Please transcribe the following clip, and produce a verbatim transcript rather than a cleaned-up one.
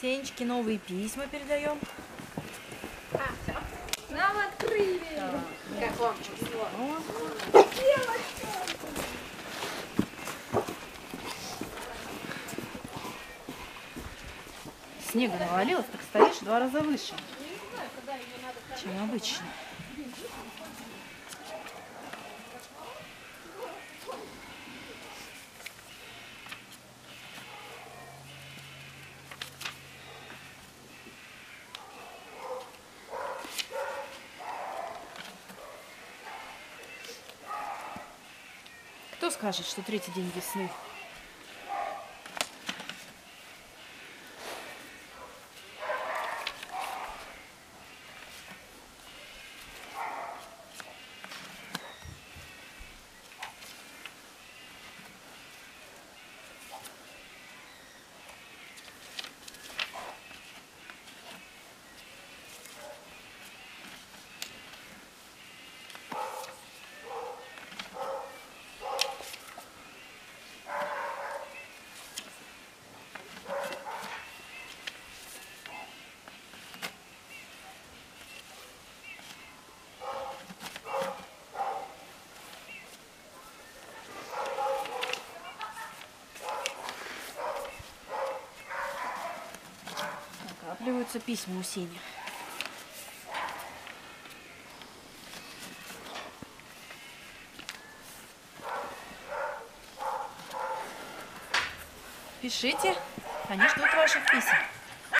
Сенечке новые письма передаем. А, все. Нам открыли. Да. Как вам? Снега навалилось, так стоишь в два раза выше, чем обычно. Кто скажет, что третий день весны? Накапливаются письма у Сени. Пишите, они ждут ваших писем.